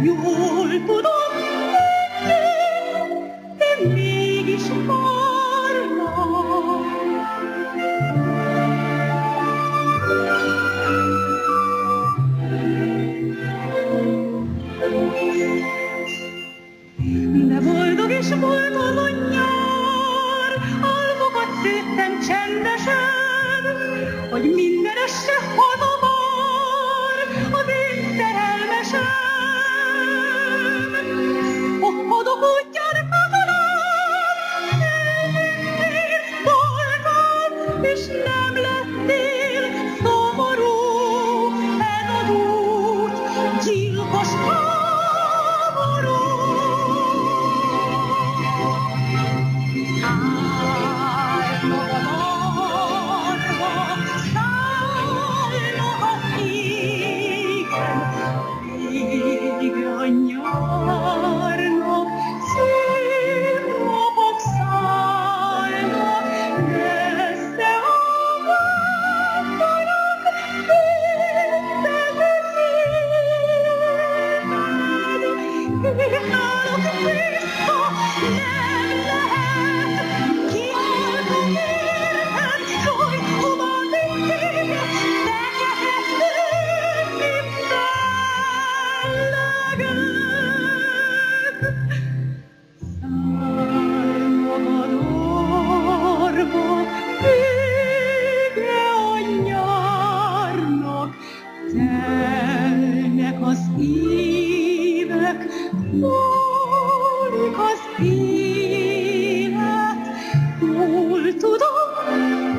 Jól tudom, de mégis várlak. De boldog és boldog a nyár, álmokat szőttem csendesen, hogy minden este haza vár az én szerelmesem. A hadok útján katonám, elmentél bolgám, és nem lettél szomorú, ez az út, gyilkos háború. A nyárnak szép napok szállnak, messze a vándorok védtek szíved. Náluk vissza nem lehet, kiálltok érted, jaj, hová vittél, tekehetőzni belleged. Szárnyogad orva, vége a nyárnak, telnek az évek, múlik az élet, jól tudom,